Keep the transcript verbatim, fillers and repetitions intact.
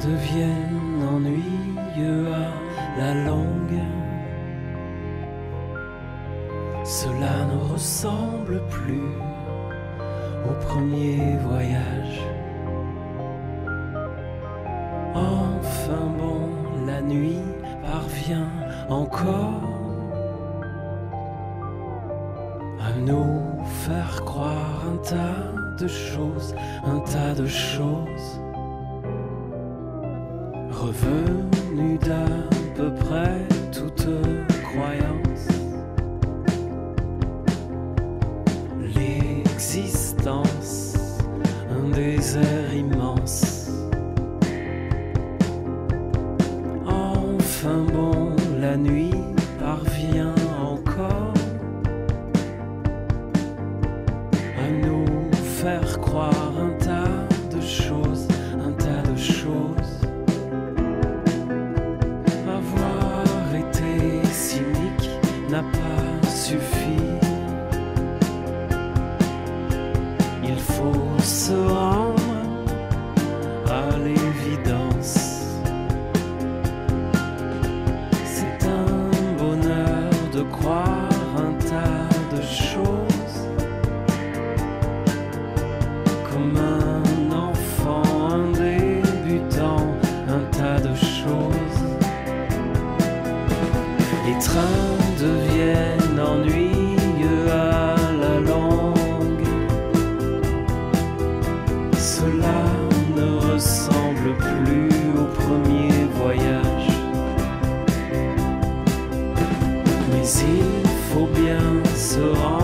deviennent ennuyeux à la longue. Cela ne ressemble plus au premier voyage. Enfin bon, la nuit parvient encore à nous faire croire un tas de choses, un tas de choses, revenues d'à peu près toute croyance. L'existence, un désert immense. Enfin bon, la nuit parvient encore à nous faire croire un tas de choses, un tas de choses. Avoir été cynique n'a pas suffi. Il faut se rendre à l'évidence. C'est un bonheur de croire un tas de choses, comme un enfant, un débutant, un tas de choses. Les trains deviennent ennuyeux à la longue. Cela ne ressemble plus au premier voyage. Mais il faut bien se rendre